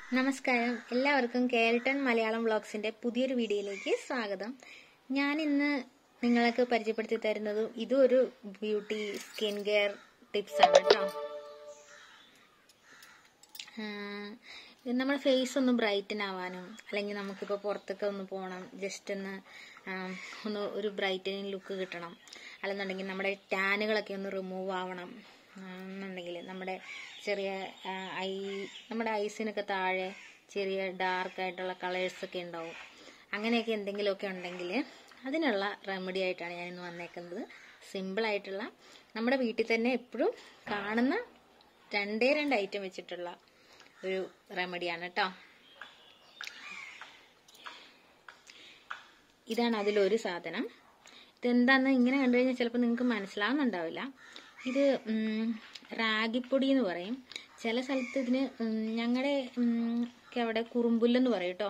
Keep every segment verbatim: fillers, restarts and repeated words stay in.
നമസ്കാരം, എല്ലാവർക്കും കേരളൻ മലയാളം വ്ളോഗ്സിന്റെ പുതിയൊരു വീഡിയോയിലേക്ക് സ്വാഗതം. ഞാൻ ഇന്ന് നിങ്ങൾക്ക് പരിചയപ്പെടുത്തി തരുന്നത് ഇതൊരു ബ്യൂട്ടി സ്കിൻ കെയർ ടിപ്സ് ആണ് കേട്ടോ. നമ്മുടെ ഫേസ് ഒന്ന് ബ്രൈറ്റൻ ആവാനും, അല്ലെങ്കിൽ നമുക്കിപ്പോൾ പുറത്തൊക്കെ ഒന്ന് പോകണം, ജസ്റ്റ് ഒന്ന് ഒന്ന് ഒരു ബ്രൈറ്റനിങ് ലുക്ക് കിട്ടണം, അല്ലെന്നുണ്ടെങ്കിൽ നമ്മുടെ ടാനുകളൊക്കെ ഒന്ന് റിമൂവ് ആവണം എന്നുണ്ടെങ്കിൽ, നമ്മുടെ ചെറിയ ഐ നമ്മുടെ ഐസിനൊക്കെ താഴെ ചെറിയ ഡാർക്ക് ആയിട്ടുള്ള കളേഴ്സൊക്കെ ഉണ്ടാവും. അങ്ങനെയൊക്കെ എന്തെങ്കിലുമൊക്കെ ഉണ്ടെങ്കിൽ അതിനുള്ള റെമഡി ആയിട്ടാണ് ഞാൻ ഇന്ന് വന്നേക്കുന്നത്. സിമ്പിളായിട്ടുള്ള, നമ്മുടെ വീട്ടിൽ തന്നെ എപ്പോഴും കാണുന്ന രണ്ടേ രണ്ട് ഐറ്റം വെച്ചിട്ടുള്ള ഒരു റെമഡിയാണ് കേട്ടോ. ഇതാണ് അതിലൊരു സാധനം. ഇതെന്താന്ന് ഇങ്ങനെ കണ്ടു കഴിഞ്ഞാൽ ചിലപ്പോൾ നിങ്ങൾക്ക് മനസ്സിലാവുന്നുണ്ടാവില്ല. ഇത് റാഗിപ്പൊടി എന്ന് പറയും. ചില സ്ഥലത്ത് ഇതിന് ഞങ്ങളുടെ ഒക്കെ അവിടെ കുറുമ്പുല്ലെന്ന് പറയും കേട്ടോ.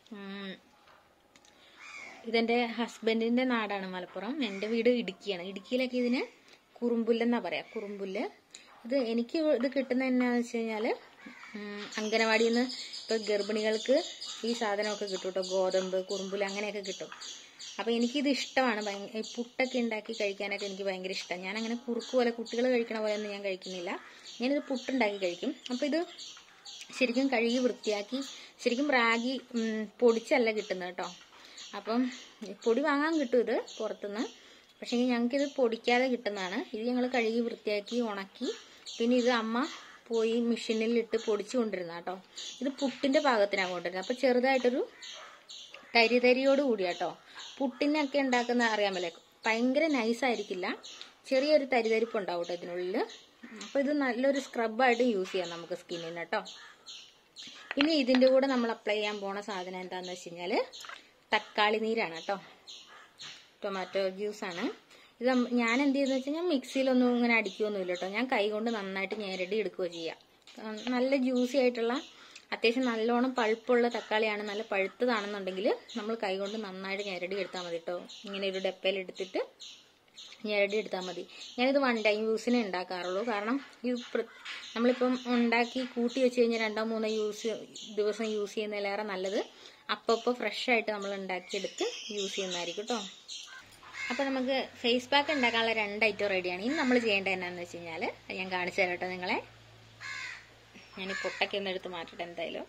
ഇതെൻ്റെ ഹസ്ബൻഡിൻ്റെ നാടാണ് മലപ്പുറം, എൻ്റെ വീട് ഇടുക്കിയാണ്. ഇടുക്കിയിലൊക്കെ ഇതിന് കുറുമ്പുല്ലെന്നാണ് പറയാം, കുറുമ്പുല്ല്. ഇത് എനിക്ക് ഇത് കിട്ടുന്നത് എന്നാന്ന് വെച്ച് കഴിഞ്ഞാൽ അംഗനവാടിയിൽ നിന്ന് ഇപ്പോൾ ഗർഭിണികൾക്ക് ഈ സാധനമൊക്കെ കിട്ടും കേട്ടോ. ഗോതമ്പ്, കുറുമ്പുല്ല് അങ്ങനെയൊക്കെ കിട്ടും. അപ്പോൾ എനിക്കിത് ഇഷ്ടമാണ്. ഭയങ്കര പുട്ടൊക്കെ ഉണ്ടാക്കി കഴിക്കാനൊക്കെ എനിക്ക് ഭയങ്കര ഇഷ്ടമാണ്. ഞാനങ്ങനെ കുറുക്ക് പോലെ കുട്ടികൾ കഴിക്കണ പോലെ ഒന്നും ഞാൻ കഴിക്കുന്നില്ല. ഞാനിത് പുട്ടുണ്ടാക്കി കഴിക്കും. അപ്പോൾ ഇത് ശരിക്കും കഴുകി വൃത്തിയാക്കി, ശരിക്കും റാഗി പൊടിച്ചല്ല കിട്ടുന്നത് കേട്ടോ. അപ്പം പൊടി വാങ്ങാൻ കിട്ടും ഇത് പുറത്തുനിന്ന്, പക്ഷേ ഞങ്ങൾക്കിത് പൊടിക്കാതെ കിട്ടുന്നതാണ്. ഇത് ഞങ്ങൾ കഴുകി വൃത്തിയാക്കി ഉണക്കി, പിന്നെ ഇത് അമ്മ പോയി മെഷീനിലിട്ട് പൊടിച്ചു കൊണ്ടിരുന്ന കേട്ടോ. ഇത് പുട്ടിൻ്റെ പാകത്തിനാണ് കൊണ്ടുവരുന്നത്. അപ്പോൾ ചെറുതായിട്ടൊരു തരി തരിയോട് കൂടിയാട്ടോ. പുട്ടിനൊക്കെ ഉണ്ടാക്കുന്ന അറിയാമല്ലേ, ഭയങ്കര നൈസായിരിക്കില്ല, ചെറിയൊരു തരിതരിപ്പ് ഉണ്ടാവും കേട്ടോ ഇതിനുള്ളിൽ. അപ്പോൾ ഇത് നല്ലൊരു സ്ക്രബായിട്ട് യൂസ് ചെയ്യാം നമുക്ക് സ്കിന്നിന് കേട്ടോ. ഇനി ഇതിൻ്റെ കൂടെ നമ്മൾ അപ്ലൈ ചെയ്യാൻ പോണ സാധനം എന്താണെന്ന് വെച്ച് കഴിഞ്ഞാൽ തക്കാളി നീരാണ് കേട്ടോ. ടൊമാറ്റോ ജ്യൂസാണ് ഇത്. ഞാൻ എന്ത് ചെയ്യുന്നത് വെച്ച് കഴിഞ്ഞാൽ മിക്സിയിലൊന്നും ഇങ്ങനെ അടിക്കുകയൊന്നുമില്ല കേട്ടോ. ഞാൻ കൈ കൊണ്ട് നന്നായിട്ട് ഞെരടി എടുക്കുകയോ ചെയ്യാം. നല്ല ജ്യൂസി ആയിട്ടുള്ള, അത്യാവശ്യം നല്ലോണം പഴുപ്പുള്ള തക്കാളിയാണ്, നല്ല പഴുത്തതാണെന്നുണ്ടെങ്കിൽ നമ്മൾ കൈകൊണ്ട് നന്നായിട്ട് ഞെരടി എടുത്താൽ മതി കേട്ടോ. ഇങ്ങനെ ഒരു ഡപ്പയിൽ എടുത്തിട്ട് ഞെരടി എടുത്താൽ മതി. ഞാനിത് വൺ ടൈം യൂസിനെ ഉണ്ടാക്കാറുള്ളൂ. കാരണം ഇത് നമ്മളിപ്പം ഉണ്ടാക്കി കൂട്ടി വെച്ച് കഴിഞ്ഞാൽ രണ്ടോ മൂന്നോ യൂസ് ദിവസം യൂസ് ചെയ്യുന്നതിലേറെ നല്ലത് അപ്പോൾ ഫ്രഷ് ആയിട്ട് നമ്മൾ ഉണ്ടാക്കിയെടുത്ത് യൂസ് ചെയ്യുന്നതായിരിക്കും കേട്ടോ. അപ്പോൾ നമുക്ക് ഫേസ് പാക്ക് ഉണ്ടാക്കാനുള്ള രണ്ട് ഐറ്റം റെഡിയാണ്. ഇനി നമ്മൾ ചെയ്യേണ്ടത് എന്നാന്ന് വെച്ച് കഴിഞ്ഞാൽ ഞാൻ കാണിച്ചു തരാം കേട്ടോ നിങ്ങളെ. ഞാൻ ഈ പൊട്ടൊക്കെ ഒന്ന് എടുത്ത് മാറ്റട്ടെ എന്തായാലും.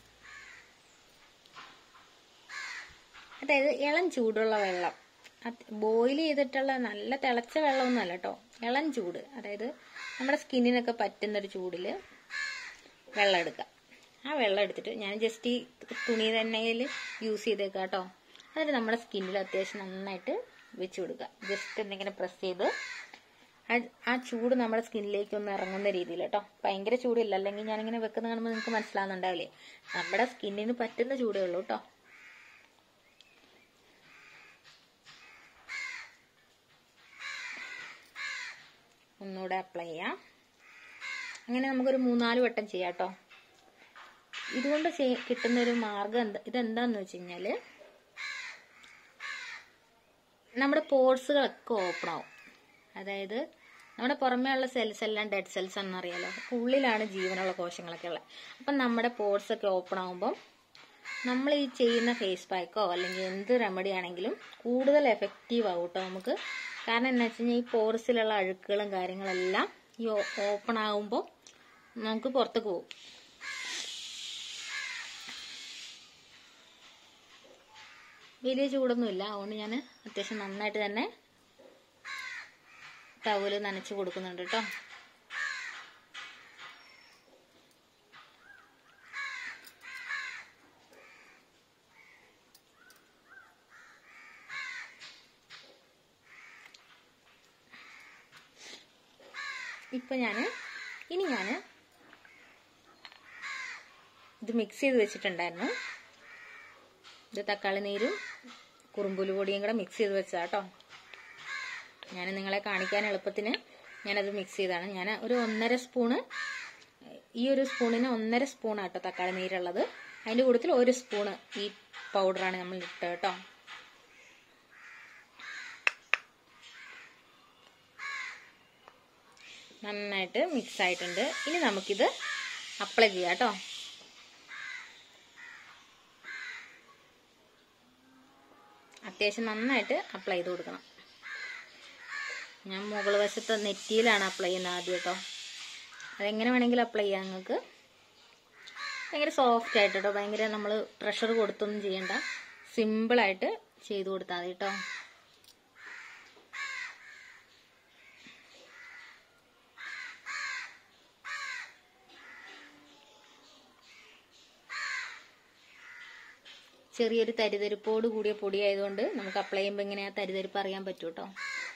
അതായത് ഇളം ചൂടുള്ള വെള്ളം, ബോയിൽ ചെയ്തിട്ടുള്ള നല്ല തിളച്ച വെള്ളമൊന്നുമല്ല കേട്ടോ, ഇളം ചൂട്, അതായത് നമ്മുടെ സ്കിന്നിനൊക്കെ പറ്റുന്നൊരു ചൂടിൽ വെള്ളം എടുക്കുക. ആ വെള്ളം എടുത്തിട്ട് ഞാൻ ജസ്റ്റ് ഈ തുണി തന്നെയിൽ യൂസ് ചെയ്തേക്കാം കേട്ടോ. എന്നിട്ട് നമ്മുടെ സ്കിന്നിൽ അത്യാവശ്യം നന്നായിട്ട് വെച്ച് കൊടുക്കുക. ജസ്റ്റ് എന്തെങ്കിലും പ്രസ് ചെയ്ത് ആ ചൂട് നമ്മുടെ സ്കിന്നിലേക്ക് ഒന്ന് ഇറങ്ങുന്ന രീതിയിൽ കേട്ടോ. ഭയങ്കര ചൂടില്ല, അല്ലെങ്കിൽ ഞാനിങ്ങനെ വെക്കുന്ന കാണുമ്പോൾ നിങ്ങൾക്ക് മനസ്സിലാവുന്നുണ്ടാവില്ലേ. നമ്മുടെ സ്കിന്നിന് പറ്റുന്ന ചൂടേ ഉള്ളൂ കേട്ടോ. ഒന്നുകൂടെ അപ്ലൈ ചെയ്യാം. അങ്ങനെ നമുക്കൊരു മൂന്നാല് വട്ടം ചെയ്യാം കേട്ടോ. ഇതുകൊണ്ട് കിട്ടുന്ന ഒരു മാർഗം എന്താ, ഇതെന്താന്ന് വെച്ച് കഴിഞ്ഞാൽ നമ്മുടെ പോർസുകളൊക്കെ ഓപ്പൺ ആവും. അതായത് നമ്മുടെ പുറമേ ഉള്ള സെൽസ് എല്ലാം ഡെഡ് സെൽസ് ആണെന്ന് അറിയാലോ. ഉള്ളിലാണ് ജീവനുള്ള കോശങ്ങളൊക്കെ ഉള്ളത്. അപ്പം നമ്മുടെ പോർസ് ഒക്കെ ഓപ്പൺ ആകുമ്പം നമ്മൾ ഈ ചെയ്യുന്ന ഫേസ് പാക്കോ അല്ലെങ്കിൽ എന്ത് റെമഡി ആണെങ്കിലും കൂടുതൽ എഫക്റ്റീവ് ആവും കേട്ടോ നമുക്ക്. കാരണം എന്താ വെച്ച് കഴിഞ്ഞാൽ ഈ പോർസിലുള്ള അഴുക്കുകളും കാര്യങ്ങളെല്ലാം ഈ ഓപ്പൺ ആകുമ്പോൾ നമുക്ക് പുറത്തേക്ക് പോകും. വലിയ ചൂടൊന്നുമില്ല, അതുകൊണ്ട് ഞാൻ അത്യാവശ്യം നന്നായിട്ട് തന്നെ ടവല് നനച്ച് കൊടുക്കുന്നുണ്ട് കേട്ടോ. ഇപ്പൊ ഞാന് ഇനി ഞാൻ ഇത് മിക്സ് ചെയ്ത് വെച്ചിട്ടുണ്ടായിരുന്നു. ഇത് തക്കാളി നീരും കുറുമ്പുല് പൊടിയും കൂടെ മിക്സ് ചെയ്ത് വെച്ചതാ കേട്ടോ. ഞാൻ നിങ്ങളെ കാണിക്കാൻ എളുപ്പത്തിന് ഞാനത് മിക്സ് ചെയ്താണ്. ഞാൻ ഒരു ഒന്നര സ്പൂണ്, ഈ ഒരു സ്പൂണിന് ഒന്നര സ്പൂണാട്ടോ തക്കാളി നീരുള്ളത്. അതിൻ്റെ കൂട്ടത്തിൽ ഒരു സ്പൂണ് ഈ പൗഡറാണ് നമ്മൾ ഇട്ടത് കേട്ടോ. നന്നായിട്ട് മിക്സ് ആയിട്ടുണ്ട്. ഇനി നമുക്കിത് അപ്ലൈ ചെയ്യാം കേട്ടോ. അത്യാവശ്യം നന്നായിട്ട് അപ്ലൈ ചെയ്ത് കൊടുക്കണം. ഞാൻ മുകൾ വശത്ത് നെറ്റിയിലാണ് അപ്ലൈ ചെയ്യുന്നത് ആദ്യം കേട്ടോ. അതെങ്ങനെ വേണമെങ്കിലും അപ്ലൈ ചെയ്യാം നിങ്ങൾക്ക്. ഭയങ്കര സോഫ്റ്റ് ആയിട്ട് കേട്ടോ, ഭയങ്കര നമ്മൾ പ്രഷർ കൊടുത്തൊന്നും ചെയ്യണ്ട, സിമ്പിളായിട്ട് ചെയ്ത് കൊടുത്താൽ മതി കേട്ടോ. ചെറിയൊരു തരിതരിപ്പോട് കൂടിയ പൊടി ആയതുകൊണ്ട് നമുക്ക് അപ്ലൈ ചെയ്യുമ്പോൾ ഇങ്ങനെ തരിതരിപ്പ് അറിയാൻ പറ്റും കേട്ടോ.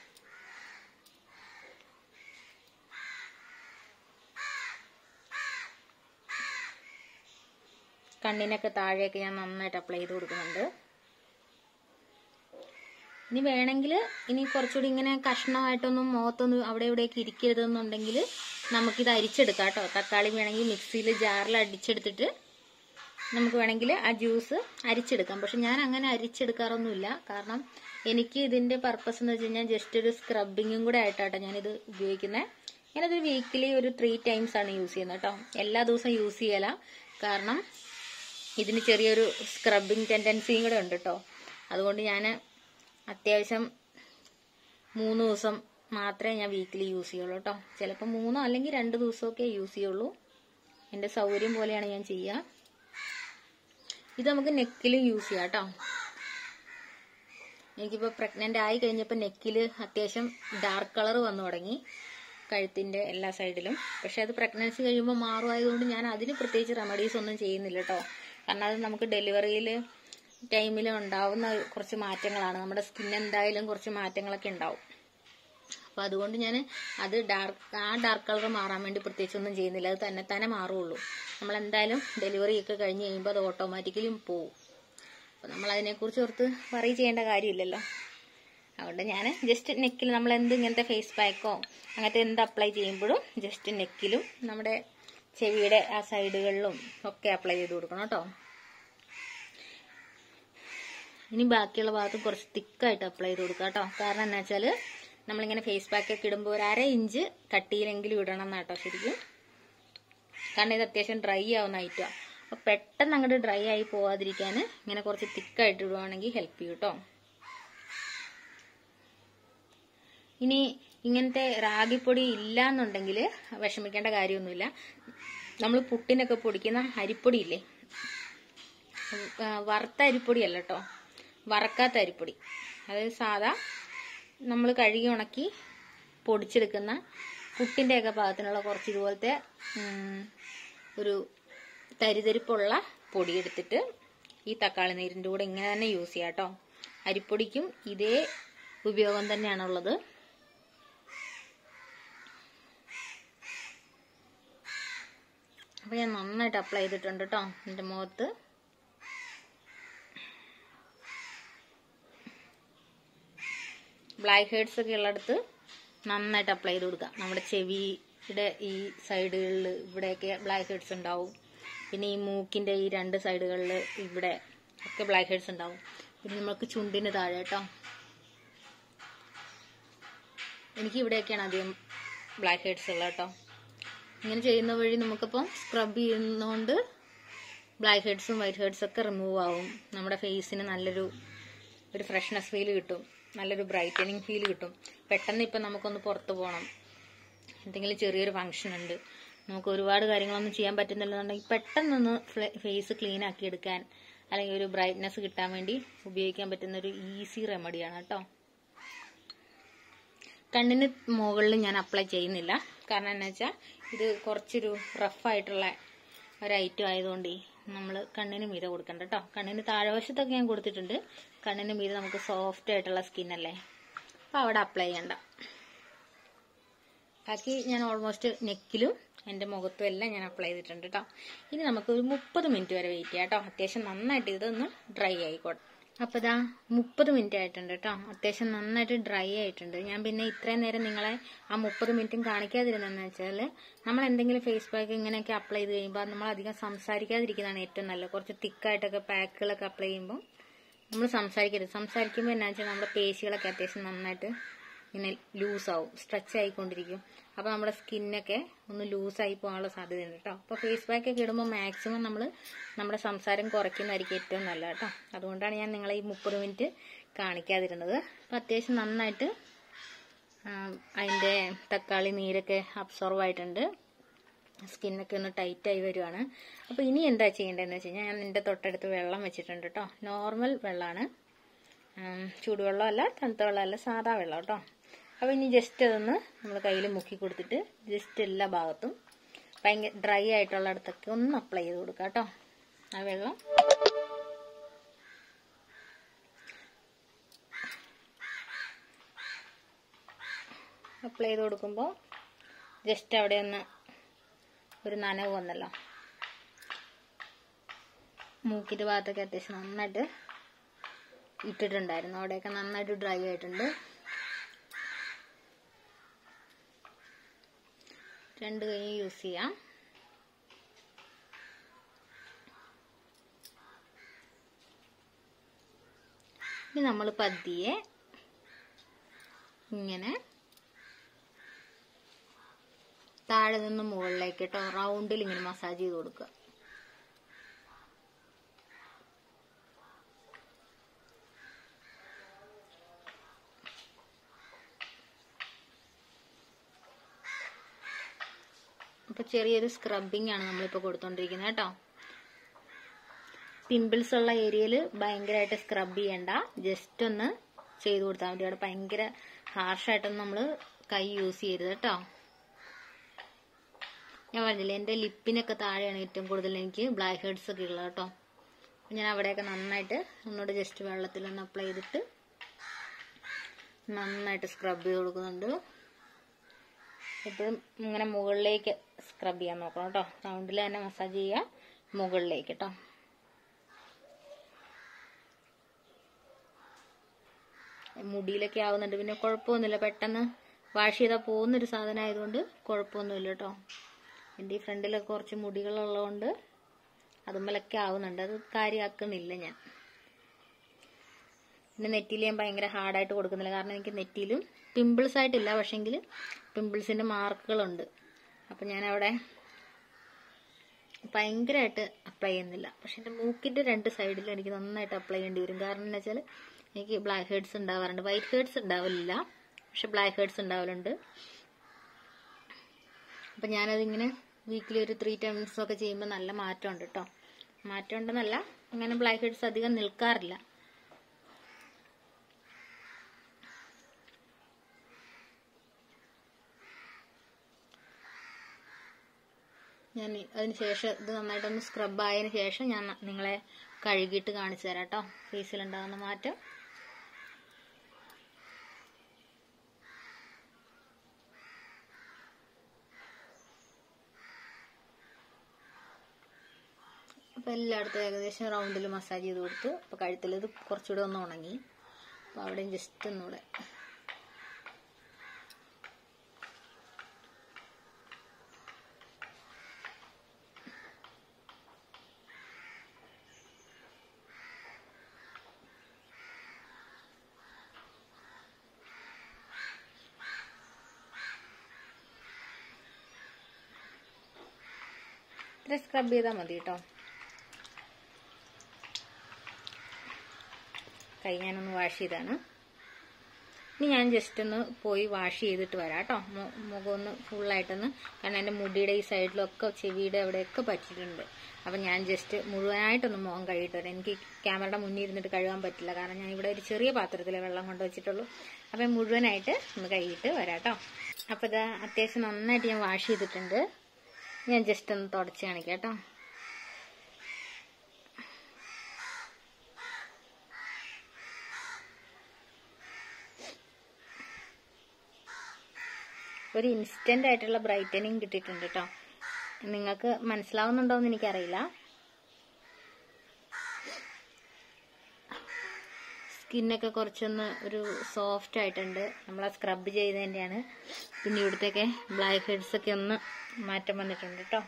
കണ്ണിനൊക്കെ താഴെയൊക്കെ ഞാൻ നന്നായിട്ട് അപ്ലൈ ചെയ്ത് കൊടുക്കുന്നുണ്ട്. ഇനി വേണമെങ്കിൽ ഇനി കുറച്ചുകൂടി ഇങ്ങനെ കഷ്ണമായിട്ടൊന്നും മുഖത്തൊന്നും അവിടെ ഇവിടെയൊക്കെ ഇരിക്കരുതെന്നുണ്ടെങ്കിൽ നമുക്കിത് അരിച്ചെടുക്കാം കേട്ടോ. തക്കാളി വേണമെങ്കിൽ മിക്സിയിൽ ജാറിൽ അടിച്ചെടുത്തിട്ട് നമുക്ക് വേണമെങ്കിൽ ആ ജ്യൂസ് അരിച്ചെടുക്കാം. പക്ഷെ ഞാൻ അങ്ങനെ അരിച്ചെടുക്കാറൊന്നുമില്ല. കാരണം എനിക്ക് ഇതിന്റെ പർപ്പസ് എന്ന് വെച്ച് കഴിഞ്ഞാൽ ജസ്റ്റ് ഒരു സ്ക്രബിങ്ങും കൂടെ ആയിട്ടാട്ടോ ഞാനിത് ഉപയോഗിക്കുന്നത്. ഞാനത് വീക്കിലി ഒരു ത്രീ ടൈംസ് ആണ് യൂസ് ചെയ്യുന്നത് കേട്ടോ. എല്ലാ ദിവസവും യൂസ് ചെയ്യല, കാരണം ഇതിന് ചെറിയൊരു സ്ക്രബിങ് ടെൻഡൻസിയും കൂടെ ഉണ്ട് കേട്ടോ. അതുകൊണ്ട് ഞാൻ അത്യാവശ്യം മൂന്ന് ദിവസം മാത്രമേ ഞാൻ വീക്കിലി യൂസ് ചെയ്യുള്ളൂ കേട്ടോ. ചിലപ്പോൾ മൂന്നോ അല്ലെങ്കിൽ രണ്ട് ദിവസമൊക്കെ യൂസ് ചെയ്യുള്ളൂ. എൻ്റെ സൗകര്യം പോലെയാണ് ഞാൻ ചെയ്യുക. ഇത് നമുക്ക് നെക്കിലും യൂസ് ചെയ്യാം കേട്ടോ. എനിക്കിപ്പോൾ പ്രഗ്നന്റ് ആയി കഴിഞ്ഞപ്പോൾ നെക്കിൽ അത്യാവശ്യം ഡാർക്ക് കളർ വന്നു തുടങ്ങി, കഴുത്തിന്റെ എല്ലാ സൈഡിലും. പക്ഷെ അത് പ്രഗ്നൻസി കഴിയുമ്പോൾ മാറുമായതുകൊണ്ട് ഞാൻ അതിന് പ്രത്യേകിച്ച് റെമഡീസ് ഒന്നും ചെയ്യുന്നില്ല കേട്ടോ. കാരണം അത് നമുക്ക് ഡെലിവറിയിൽ ടൈമിൽ ഉണ്ടാവുന്ന കുറച്ച് മാറ്റങ്ങളാണ്. നമ്മുടെ സ്കിൻ എന്തായാലും കുറച്ച് മാറ്റങ്ങളൊക്കെ ഉണ്ടാവും. അപ്പോൾ അതുകൊണ്ട് ഞാൻ അത് ഡാർക്ക് ആ ഡാർക്ക് കളർ മാറാൻ വേണ്ടി പ്രത്യേകിച്ചൊന്നും ചെയ്യുന്നില്ല. അത് തന്നെ തന്നെ മാറുള്ളൂ. നമ്മളെന്തായാലും ഡെലിവറി ഒക്കെ കഴിഞ്ഞ് കഴിയുമ്പോൾ അത് ഓട്ടോമാറ്റിക്കലും പോവും. അപ്പോൾ നമ്മൾ അതിനെക്കുറിച്ച് ഓർത്ത് വറി ചെയ്യേണ്ട കാര്യമില്ലല്ലോ. അതുകൊണ്ട് ഞാൻ ജസ്റ്റ് നെക്കിൽ നമ്മൾ എന്ത് ഇങ്ങനത്തെ ഫേസ് പാക്കോ അങ്ങനത്തെ എന്ത് അപ്ലൈ ചെയ്യുമ്പോഴും ജസ്റ്റ് നെക്കിലും നമ്മുടെ ചെവിയുടെ ആ സൈഡുകളിലും ഒക്കെ അപ്ലൈ ചെയ്ത് കൊടുക്കണം കേട്ടോ. ഇനി ബാക്കിയുള്ള ഭാഗത്ത് കുറച്ച് തിക്കായിട്ട് അപ്ലൈ ചെയ്ത് കൊടുക്കുക കേട്ടോ. കാരണം എന്താ വെച്ചാൽ നമ്മളിങ്ങനെ ഫേസ് പാക്കൊക്കെ ഇടുമ്പോൾ ഒരു അര ഇഞ്ച് കട്ടിയിലെങ്കിലും ഇടണം എന്നാട്ടോ ശരിക്കും. കാരണം ഇത് അത്യാവശ്യം ഡ്രൈ ആവുന്ന ഐറ്റമാണ്. അപ്പോൾ പെട്ടെന്ന് അങ്ങോട്ട് ഡ്രൈ ആയി പോവാതിരിക്കാൻ ഇങ്ങനെ കുറച്ച് തിക്കായിട്ട് ഇടുവാണെങ്കിൽ ഹെൽപ്പ് ചെയ്യും കേട്ടോ. ഇനി ഇങ്ങനത്തെ റാഗിപ്പൊടി ഇല്ല എന്നുണ്ടെങ്കിൽ വിഷമിക്കേണ്ട കാര്യമൊന്നുമില്ല. നമ്മൾ പുട്ടിനൊക്കെ പൊടിക്കുന്ന അരിപ്പൊടി ഇല്ലേ, വറുത്ത അരിപ്പൊടി അല്ല കേട്ടോ, വറക്കാത്ത അരിപ്പൊടി. അതായത് സാധാ നമ്മൾ കഴുകി ഉണക്കി പൊടിച്ചെടുക്കുന്ന പുട്ടിൻ്റെയൊക്കെ പാകത്തിനുള്ള കുറച്ച് ഇതുപോലത്തെ ഒരു തരിതരിപ്പുള്ള പൊടി എടുത്തിട്ട് ഈ തക്കാളി നീരിൻ്റെ കൂടെ ഇങ്ങനെ തന്നെ യൂസ് ചെയ്യാം കേട്ടോ. അരിപ്പൊടിക്കും ഇതേ ഉപയോഗം തന്നെയാണുള്ളത്. അപ്പോൾ ഞാൻ നന്നായിട്ട് അപ്ലൈ ചെയ്തിട്ടുണ്ട് കേട്ടോ എൻ്റെ മുഖത്ത്. ബ്ലാക്ക് ഹെഡ്സ് ഒക്കെ ഉള്ളിടത്ത് നന്നായിട്ട് അപ്ലൈ ചെയ്ത് കൊടുക്കുക. നമ്മുടെ ചെവിയുടെ ഈ സൈഡുകളിൽ ഇവിടെയൊക്കെ ബ്ലാക്ക് ഹെഡ്സ് ഉണ്ടാവും. പിന്നെ ഈ മൂക്കിൻ്റെ ഈ രണ്ട് സൈഡുകളിൽ ഇവിടെ ഒക്കെ ബ്ലാക്ക് ഹെഡ്സ് ഉണ്ടാവും. പിന്നെ നമുക്ക് ചുണ്ടിന് താഴെ കേട്ടോ, എനിക്ക് ഇവിടെയൊക്കെയാണ് അധികം ബ്ലാക്ക് ഹെഡ്സ് ഉള്ളത് കേട്ടോ. ഇങ്ങനെ ചെയ്യുന്ന വഴി നമുക്കിപ്പം സ്ക്രബ് ചെയ്യുന്നതുകൊണ്ട് ബ്ലാക്ക് ഹെഡ്സും വൈറ്റ് ഹെഡ്സും ഒക്കെ റിമൂവ് ആവും. നമ്മുടെ ഫേസിന് നല്ലൊരു ഒരു ഫ്രഷ്നെസ് ഫീൽ കിട്ടും, നല്ലൊരു ബ്രൈറ്റനിങ് ഫീൽ കിട്ടും. പെട്ടെന്ന് ഇപ്പം നമുക്കൊന്ന് പുറത്ത് പോകണം, എന്തെങ്കിലും ചെറിയൊരു ഫംഗ്ഷൻ ഉണ്ട്, നമുക്ക് ഒരുപാട് കാര്യങ്ങളൊന്നും ചെയ്യാൻ പറ്റുന്നില്ലെന്നുണ്ടെങ്കിൽ പെട്ടെന്നൊന്ന് ഫേസ് ക്ലീൻ ആക്കി എടുക്കാൻ അല്ലെങ്കിൽ ഒരു ബ്രൈറ്റ്നെസ് കിട്ടാൻ വേണ്ടി ഉപയോഗിക്കാൻ പറ്റുന്ന ഒരു ഈസി റെമഡിയാണ് കേട്ടോ. കണ്ണിന് മുകളിൽ ഞാൻ അപ്ലൈ ചെയ്യുന്നില്ല. കാരണം എന്താ വെച്ചാൽ ഇത് കുറച്ചൊരു റഫായിട്ടുള്ള ഒരു ഐറ്റം ആയതുകൊണ്ട് നമ്മൾ കണ്ണിന് മീതെ കൊടുക്കണ്ട കേട്ടോ. കണ്ണിന് താഴ്വശത്തൊക്കെ ഞാൻ കൊടുത്തിട്ടുണ്ട്. കണ്ണിന് മീതെ നമുക്ക് സോഫ്റ്റ് ആയിട്ടുള്ള സ്കിന്നല്ലേ, അപ്പോൾ അവിടെ അപ്ലൈ ചെയ്യണ്ട. ബാക്കി ഞാൻ ഓൾമോസ്റ്റ് നെക്കിലും എൻ്റെ മുഖത്തും എല്ലാം ഞാൻ അപ്ലൈ ചെയ്തിട്ടുണ്ട് കേട്ടോ. ഇനി നമുക്ക് ഒരു മുപ്പത് മിനിറ്റ് വരെ വെയിറ്റ് ചെയ്യാം കേട്ടോ. അത്യാവശ്യം നന്നായിട്ട് ഇതൊന്ന് ഡ്രൈ ആയിക്കോട്ടെ. അപ്പോൾ ഇതാ മുപ്പത് മിനിറ്റ് ആയിട്ടുണ്ട് കേട്ടോ. അത്യാവശ്യം നന്നായിട്ട് ഡ്രൈ ആയിട്ടുണ്ട്. ഞാൻ പിന്നെ ഇത്രയും നേരം നിങ്ങളെ ആ മുപ്പത് മിനിറ്റും കാണിക്കാതിരുന്നെന്ന് വെച്ചാൽ നമ്മൾ എന്തെങ്കിലും ഫേസ് പാക്ക് ഇങ്ങനെയൊക്കെ അപ്ലൈ ചെയ്ത് കഴിയുമ്പോൾ നമ്മൾ അധികം സംസാരിക്കാതിരിക്കുന്നതാണ് ഏറ്റവും നല്ലത്. കുറച്ച് തിക്കായിട്ടൊക്കെ പാക്കുകളൊക്കെ അപ്ലൈ ചെയ്യുമ്പോൾ നമ്മൾ സംസാരിക്കരുത്. സംസാരിക്കുമ്പോൾ എന്നാ വെച്ചാൽ നമ്മുടെ പേശികളൊക്കെ അത്യാവശ്യം നന്നായിട്ട് ഇങ്ങനെ ലൂസാവും, സ്ട്രെച്ച് ആയിക്കൊണ്ടിരിക്കും. അപ്പോൾ നമ്മുടെ സ്കിന്നൊക്കെ ഒന്ന് ലൂസായി പോകാനുള്ള സാധ്യതയുണ്ട് കേട്ടോ. അപ്പോൾ ഫേസ് പാക്ക് ഒക്കെ ഇടുമ്പോൾ മാക്സിമം നമ്മൾ നമ്മുടെ സംസാരം കുറയ്ക്കുന്നതായിരിക്കും ഏറ്റവും നല്ലത് കേട്ടോ. അതുകൊണ്ടാണ് ഞാൻ നിങ്ങളെ ഈ മുപ്പത് മിനിറ്റ് കാണിക്കാതിരുന്നത്. അപ്പം അത്യാവശ്യം നന്നായിട്ട് അതിൻ്റെ തക്കാളി നീരൊക്കെ അബ്സോർവ് ആയിട്ടുണ്ട്. സ്കിന്നൊക്കെ ഒന്ന് ടൈറ്റായി വരുവാണ്. അപ്പോൾ ഇനി എന്താ ചെയ്യേണ്ടതെന്ന് വെച്ച് കഴിഞ്ഞാൽ, ഞാൻ എൻ്റെ തൊട്ടടുത്ത് വെള്ളം വെച്ചിട്ടുണ്ട് കേട്ടോ. നോർമൽ വെള്ളമാണ്, ചൂടുവെള്ളമല്ല, തണുത്ത വെള്ളമല്ല, സാധാ വെള്ളം കേട്ടോ. അപ്പോൾ ഇനി ജസ്റ്റ് അതൊന്ന് നമ്മൾ കയ്യിൽ മുക്കി കൊടുത്തിട്ട് ജസ്റ്റ് എല്ലാ ഭാഗത്തും ഭയങ്കര ഡ്രൈ ആയിട്ടുള്ള അടുത്തൊക്കെ ഒന്ന് അപ്ലൈ ചെയ്ത് കൊടുക്കുക കേട്ടോ. ആ വെള്ളം അപ്ലൈ ചെയ്ത് കൊടുക്കുമ്പോൾ ജസ്റ്റ് അവിടെ ഒന്ന് ഒരു നനവ് വന്നല്ലോ. മൂക്കിൻ്റെ ഭാഗത്തൊക്കെ അത്യാവശ്യം നന്നായിട്ട് ഇട്ടിട്ടുണ്ടായിരുന്നു, അവിടെയൊക്കെ നന്നായിട്ട് ഡ്രൈ ആയിട്ടുണ്ട്. രണ്ട് കൈ യൂസ് ചെയ്യാം. ഇനി നമ്മൾ പതിയെ ഇങ്ങനെ താഴെ നിന്ന് മുകളിലേക്ക് കേട്ടോ റൗണ്ടിൽ ഇങ്ങനെ മസാജ് ചെയ്ത് കൊടുക്കുക. അപ്പൊ ചെറിയൊരു സ്ക്രബിങ് ആണ് നമ്മളിപ്പോൾ കൊടുത്തോണ്ടിരിക്കുന്നത് കേട്ടോ. പിമ്പിൾസ് ഉള്ള ഏരിയയിൽ ഭയങ്കരമായിട്ട് സ്ക്രബ് ചെയ്യണ്ട, ജസ്റ്റ് ഒന്ന് ചെയ്ത് കൊടുത്താൽ മതി. അവിടെ ഭയങ്കര ഹാർഷായിട്ടൊന്നും നമ്മൾ കൈ യൂസ് ചെയ്യരുത് കേട്ടോ. ഞാൻ പറഞ്ഞില്ലേ, എൻ്റെ ലിപ്പിനൊക്കെ താഴെയാണ് ഏറ്റവും കൂടുതൽ എനിക്ക് ബ്ലാക്ക് ഹെഡ്സ് ഒക്കെ ഉള്ളത് കേട്ടോ. ഞാൻ അവിടെയൊക്കെ നന്നായിട്ട് ഒന്നുകൂടെ ജസ്റ്റ് വെള്ളത്തിലൊന്ന് അപ്ലൈ ചെയ്തിട്ട് നന്നായിട്ട് സ്ക്രബ് ചെയ്ത് കൊടുക്കുന്നുണ്ട്. എപ്പോഴും ഇങ്ങനെ മുകളിലേക്ക് സ്ക്രബ് ചെയ്യാൻ നോക്കണം കേട്ടോ. റൗണ്ടിൽ തന്നെ മസാജ് ചെയ്യുക, മുകളിലേക്ക് കേട്ടോ. മുടിയിലൊക്കെ ആവുന്നുണ്ട്, പിന്നെ കുഴപ്പമൊന്നുമില്ല. പെട്ടെന്ന് വാഷ് ചെയ്താൽ പോകുന്നൊരു സാധനം ആയതുകൊണ്ട് കുഴപ്പമൊന്നുമില്ല കേട്ടോ. എൻ്റെ ഈ ഫ്രണ്ടിലൊക്കെ കുറച്ച് മുടികളുള്ളതുകൊണ്ട് അതുമ്മലൊക്കെ ആവുന്നുണ്ട്, അത് കാര്യമാക്കുന്നില്ല ഞാൻ. പിന്നെ നെറ്റിയിൽ ഞാൻ ഭയങ്കര ഹാർഡായിട്ട് കൊടുക്കുന്നില്ല, കാരണം എനിക്ക് നെറ്റിയിലും പിമ്പിൾസ് ആയിട്ടില്ല, പക്ഷെങ്കിൽ പിമ്പിൾസിൻ്റെ മാർക്കുകളുണ്ട്. അപ്പം ഞാനവിടെ ഭയങ്കരമായിട്ട് അപ്ലൈ ചെയ്യുന്നില്ല. പക്ഷെ എൻ്റെ മൂക്കിൻ്റെ രണ്ട് സൈഡിലും എനിക്ക് നന്നായിട്ട് അപ്ലൈ ചെയ്യേണ്ടി വരും. കാരണം എന്താ വെച്ചാൽ എനിക്ക് ബ്ലാക്ക് ഹെഡ്സ് ഉണ്ടാവാറുണ്ട്. വൈറ്റ് ഹെഡ്സ് ഉണ്ടാവില്ല, പക്ഷെ ബ്ലാക്ക് ഹെഡ്സ് ഉണ്ടാവലുണ്ട്. അപ്പം ഞാനതിങ്ങനെ വീക്കിലി ഒരു ത്രീ ടൈംസ് ഒക്കെ ചെയ്യുമ്പോൾ നല്ല മാറ്റമുണ്ട് കേട്ടോ. മാറ്റം ഉണ്ടെന്നല്ല, അങ്ങനെ ബ്ലാക്ക് ഹെഡ്സ് അധികം നിൽക്കാറില്ല. ഞാൻ അതിന് ശേഷം ഇത് നന്നായിട്ടൊന്ന് സ്ക്രബ് ആയതിന് ശേഷം ഞാൻ നിങ്ങളെ കഴുകിയിട്ട് കാണിച്ചു തരാം കേട്ടോ, ഫേസിലുണ്ടാകുന്ന മാറ്റം. അപ്പോൾ എല്ലായിടത്തും ഏകദേശം റൗണ്ടിൽ മസാജ് ചെയ്ത് കൊടുത്തു. അപ്പോൾ കഴുത്തിൽ ഇത് കുറച്ചുകൂടെ ഒന്ന് ഉണങ്ങി. അപ്പോൾ അവിടെയും ജസ്റ്റ് ഒന്നുകൂടെ ഇത്ര സ്ക്രബ് ചെയ്താൽ മതി കേട്ടോ. കൈ ഞാനൊന്ന് വാഷ് ചെയ്താണ്. ഇനി ഞാൻ ജസ്റ്റ് ഒന്ന് പോയി വാഷ് ചെയ്തിട്ട് വരാം കേട്ടോ. മുഖം ഒന്ന് ഫുള്ളായിട്ടൊന്ന്, കാരണം എൻ്റെ മുടിയുടെ ഈ സൈഡിലൊക്കെ ചെവിയുടെ അവിടെയൊക്കെ പറ്റിയിട്ടുണ്ട്. അപ്പം ഞാൻ ജസ്റ്റ് മുഴുവനായിട്ടൊന്ന് മുഖം കഴുകിയിട്ട് വരാം. എനിക്ക് ക്യാമറയുടെ മുന്നിൽ ഇരുന്നിട്ട് കഴുകാൻ പറ്റില്ല, കാരണം ഞാൻ ഇവിടെ ഒരു ചെറിയ പാത്രത്തിൽ വെള്ളം കൊണ്ട് വെച്ചിട്ടുള്ളൂ. അപ്പം മുഴുവനായിട്ട് ഒന്ന് കഴുകിയിട്ട് വരാം കേട്ടോ. അപ്പം ഇത് അത്യാവശ്യം നന്നായിട്ട് ഞാൻ വാഷ് ചെയ്തിട്ടുണ്ട്. ഞാൻ ജസ്റ്റ് ഒന്ന് തുടച്ച് കാണിക്കാം കേട്ടോ. ഒരു ഇൻസ്റ്റന്റ് ആയിട്ടുള്ള ബ്രൈറ്റനിങ് കിട്ടിയിട്ടുണ്ട് കേട്ടോ. നിങ്ങൾക്ക് മനസ്സിലാവുന്നുണ്ടോ എന്ന് എനിക്കറിയില്ല. സ്കിന്നൊക്കെ കുറച്ചൊന്ന് ഒരു സോഫ്റ്റ് ആയിട്ടുണ്ട്, നമ്മൾ ആ സ്ക്രബ് ചെയ്തതിൻ്റെയാണ്. പിന്നെ ഇവിടുത്തെയൊക്കെ ബ്ലാക്ക് ഹെഡ്സ് ഒക്കെ ഒന്ന് മാറ്റം വന്നിട്ടുണ്ട് കേട്ടോ.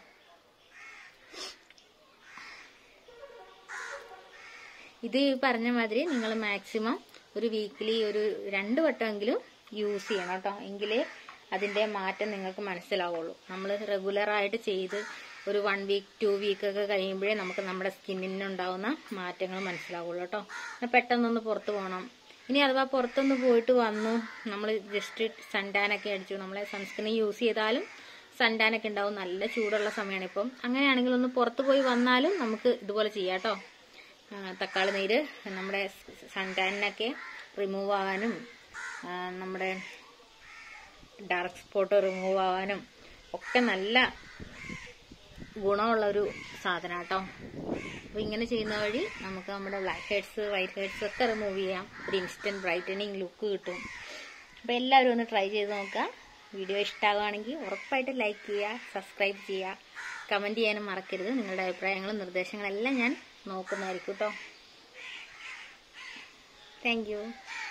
ഇത് ഈ പറഞ്ഞ മാതിരി നിങ്ങൾ മാക്സിമം ഒരു വീക്കിലി ഒരു രണ്ട് വട്ടമെങ്കിലും യൂസ് ചെയ്യണം കേട്ടോ, എങ്കിലേ അതിൻ്റെ മാറ്റം നിങ്ങൾക്ക് മനസ്സിലാവുള്ളൂ. നമ്മൾ റെഗുലറായിട്ട് ചെയ്ത് ഒരു വൺ വീക്ക് ടു വീക്ക് ഒക്കെ കഴിയുമ്പോഴേ നമുക്ക് നമ്മുടെ സ്കിന്നിനുണ്ടാവുന്ന മാറ്റങ്ങൾ മനസ്സിലാവുള്ളൂ കേട്ടോ. പെട്ടെന്നൊന്ന് പുറത്ത് പോകണം, ഇനി അഥവാ പുറത്തൊന്ന് പോയിട്ട് വന്നു, നമ്മൾ ജസ്റ്റ് സൺടാനൊക്കെ അടിച്ചു, നമ്മളെ സൺസ്ക്രീൻ യൂസ് ചെയ്താലും സൺടാനൊക്കെ ഉണ്ടാവും, നല്ല ചൂടുള്ള സമയമാണ് ഇപ്പം. അങ്ങനെയാണെങ്കിൽ ഒന്ന് പുറത്ത് പോയി വന്നാലും നമുക്ക് ഇതുപോലെ ചെയ്യാം കേട്ടോ. തക്കാളി നീര് നമ്മുടെ സൺടാനിനൊക്കെ റിമൂവ് ആവാനും നമ്മുടെ ഡാർക്ക് സ്പോട്ട് റിമൂവ് ആവാനും ഒക്കെ നല്ല ഗുണമുള്ളൊരു സാധനം കേട്ടോ. അപ്പോൾ ഇങ്ങനെ ചെയ്യുന്ന വഴി നമുക്ക് നമ്മുടെ ബ്ലാക്ക് ഹെഡ്സ് വൈറ്റ് ഹെഡ്സ് ഒക്കെ റിമൂവ് ചെയ്യാം. ഒരു ഇൻസ്റ്റന്റ് ബ്രൈറ്റനിങ് ലുക്ക് കിട്ടും. അപ്പോൾ എല്ലാവരും ഒന്ന് ട്രൈ ചെയ്ത് നോക്കുക. വീഡിയോ ഇഷ്ടമാകുകയാണെങ്കിൽ ഉറപ്പായിട്ട് ലൈക്ക് ചെയ്യുക, സബ്സ്ക്രൈബ് ചെയ്യുക, കമൻറ്റ് ചെയ്യാനും മറക്കരുത്. നിങ്ങളുടെ അഭിപ്രായങ്ങളും നിർദ്ദേശങ്ങളെല്ലാം ഞാൻ നോക്കുന്നതായിരിക്കും കേട്ടോ. Thank U.